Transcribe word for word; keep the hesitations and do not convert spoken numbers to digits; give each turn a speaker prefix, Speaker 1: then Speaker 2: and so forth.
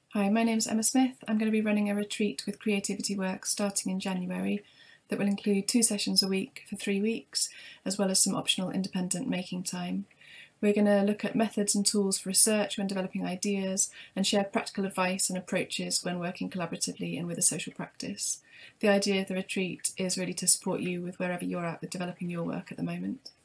Speaker 1: Hi, my name's Emma Smith. I'm going to be running a retreat with Creativity Works starting in January that will include two sessions a week for three weeks, as well as some optional independent making time. We're going to look at methods and tools for research when developing ideas and share practical advice and approaches when working collaboratively and with a social practice. The idea of the retreat is really to support you with wherever you're at with developing your work at the moment.